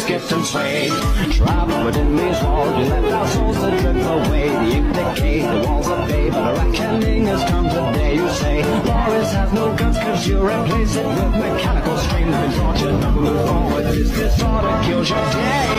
skipped and swayed. Trapped within these walls, you left our souls to drift away. The ink decayed, the walls are fade, but a reckoning has come today. You say, Boris has no guts, cause you replace it with mechanical strings. Been tortured, never move forward, this disorder kills your day.